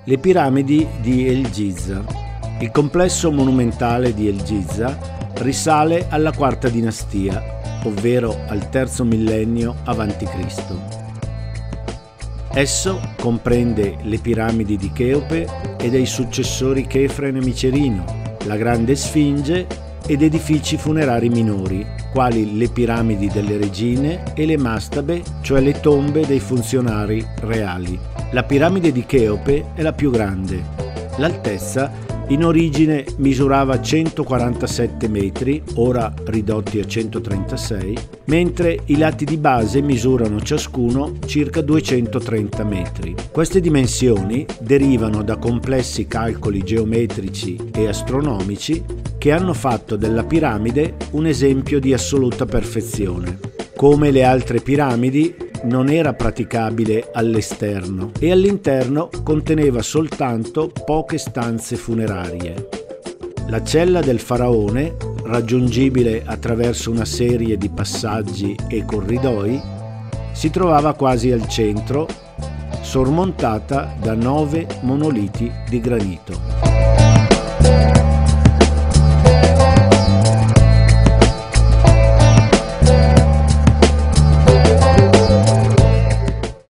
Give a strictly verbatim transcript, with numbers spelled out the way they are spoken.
Le piramidi di El Giza. Il complesso monumentale di El Giza risale alla quarta dinastia, ovvero al terzo millennio avanti Cristo. Esso comprende le piramidi di Cheope e dei successori Chefren e Micerino, la Grande Sfinge ed edifici funerari minori, quali le piramidi delle regine e le mastabe, cioè le tombe dei funzionari reali. La piramide di Cheope è la più grande. L'altezza in origine misurava centoquarantasette metri, ora ridotti a centotrentasei, mentre i lati di base misurano ciascuno circa duecentotrenta metri. Queste dimensioni derivano da complessi calcoli geometrici e astronomici che hanno fatto della piramide un esempio di assoluta perfezione. Come le altre piramidi, non era praticabile all'esterno e all'interno conteneva soltanto poche stanze funerarie. La cella del faraone, raggiungibile attraverso una serie di passaggi e corridoi, si trovava quasi al centro, sormontata da nove monoliti di granito.